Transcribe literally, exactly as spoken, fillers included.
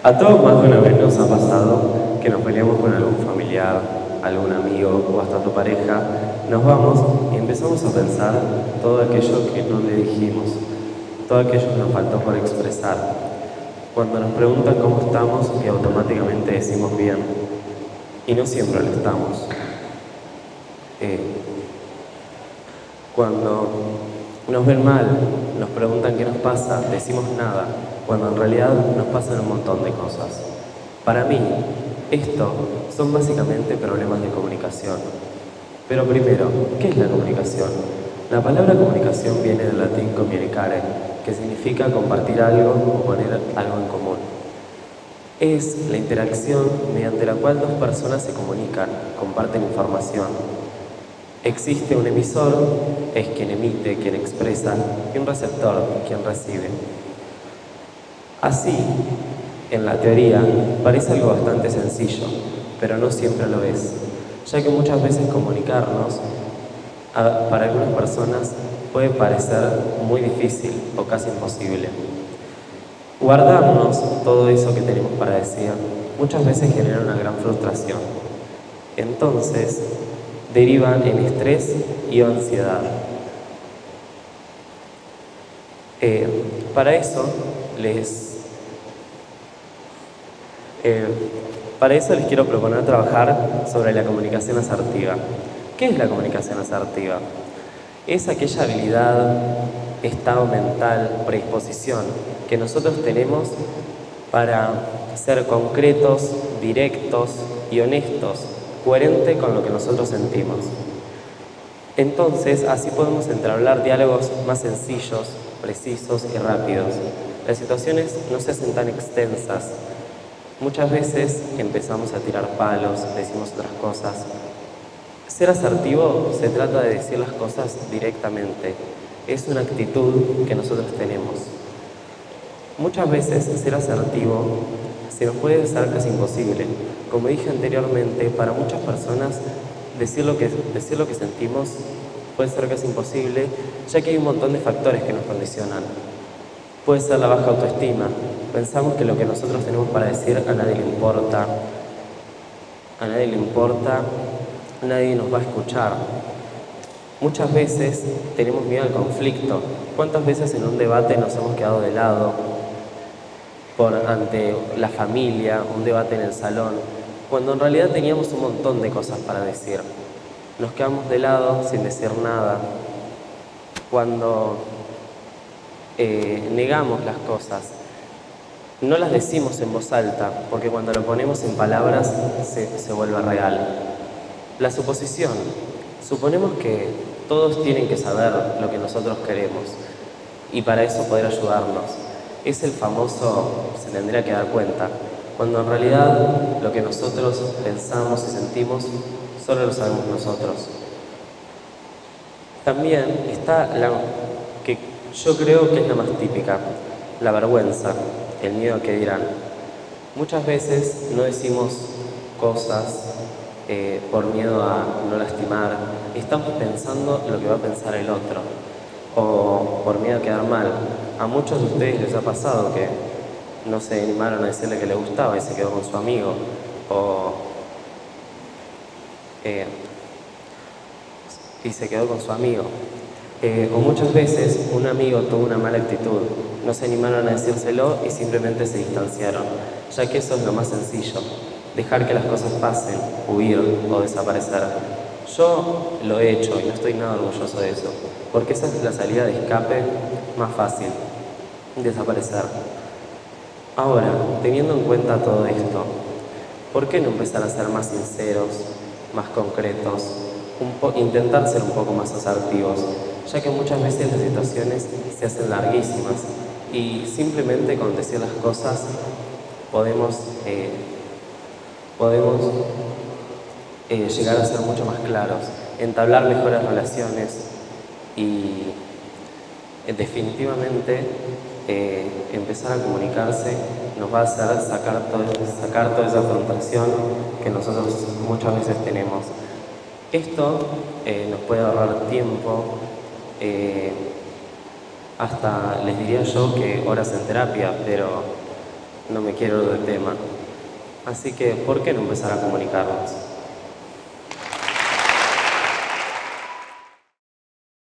A todos más de una vez nos ha pasado que nos peleamos con algún familiar, algún amigo o hasta tu pareja, nos vamos y empezamos a pensar todo aquello que no le dijimos, todo aquello que nos faltó por expresar. Cuando nos preguntan cómo estamos y automáticamente decimos bien, y no siempre lo estamos. Eh, cuando nos ven mal, nos preguntan qué nos pasa, decimos nada, cuando en realidad nos pasan un montón de cosas. Para mí, esto son básicamente problemas de comunicación. Pero primero, ¿qué es la comunicación? La palabra comunicación viene del latín communicare, que significa compartir algo o poner algo en común. Es la interacción mediante la cual dos personas se comunican, comparten información. Existe un emisor, es quien emite, quien expresa, y un receptor, quien recibe. Así, en la teoría, parece algo bastante sencillo, pero no siempre lo es, ya que muchas veces comunicarnos, a, para algunas personas, puede parecer muy difícil o casi imposible. Guardarnos todo eso que tenemos para decir muchas veces genera una gran frustración. Entonces, derivan en estrés y ansiedad. Eh, para eso les eh, para eso les quiero proponer trabajar sobre la comunicación asertiva. ¿Qué es la comunicación asertiva? Es aquella habilidad, estado mental, predisposición que nosotros tenemos para ser concretos, directos y honestos, coherente con lo que nosotros sentimos. Entonces, así podemos entablar diálogos más sencillos, precisos y rápidos. Las situaciones no se hacen tan extensas. Muchas veces empezamos a tirar palos, decimos otras cosas. Ser asertivo se trata de decir las cosas directamente. Es una actitud que nosotros tenemos. Muchas veces ser asertivo se nos puede ser casi imposible. Como dije anteriormente, para muchas personas decir lo que, decir lo que sentimos puede ser casi imposible, ya que hay un montón de factores que nos condicionan. Puede ser la baja autoestima. Pensamos que lo que nosotros tenemos para decir a nadie le importa. A nadie le importa, nadie nos va a escuchar. Muchas veces tenemos miedo al conflicto. ¿Cuántas veces en un debate nos hemos quedado de lado por ante la familia, un debate en el salón, cuando en realidad teníamos un montón de cosas para decir? Nos quedamos de lado sin decir nada. Cuando eh, negamos las cosas, no las decimos en voz alta, porque cuando lo ponemos en palabras se, se vuelve real. La suposición. Suponemos que todos tienen que saber lo que nosotros queremos y para eso poder ayudarnos. Es el famoso se tendría que dar cuenta, cuando en realidad lo que nosotros pensamos y sentimos solo lo sabemos nosotros. También está la que yo creo que es la más típica, la vergüenza, el miedo a qué dirán. Muchas veces no decimos cosas eh, por miedo a no lastimar, estamos pensando lo que va a pensar el otro, o por miedo a quedar mal. A muchos de ustedes les ha pasado que no se animaron a decirle que le gustaba y se quedó con su amigo, o eh, y se quedó con su amigo. Eh, o muchas veces un amigo tuvo una mala actitud, no se animaron a decírselo y simplemente se distanciaron, ya que eso es lo más sencillo, dejar que las cosas pasen, huir o desaparecer. Yo lo he hecho y no estoy nada orgulloso de eso, porque esa es la salida de escape más fácil, desaparecer. Ahora, teniendo en cuenta todo esto, ¿por qué no empezar a ser más sinceros, más concretos, un po- intentar ser un poco más asertivos? Ya que muchas veces las situaciones se hacen larguísimas y simplemente con decir las cosas podemos, eh, podemos eh, llegar a ser mucho más claros, entablar mejores relaciones y eh, definitivamente eh, empezar a comunicarse nos va a hacer sacar, todo, sacar toda esa frustración que nosotros muchas veces tenemos. Esto eh, nos puede ahorrar tiempo, eh, hasta les diría yo que horas en terapia, pero no me quiero ir de tema. Así que, ¿por qué no empezar a comunicarnos?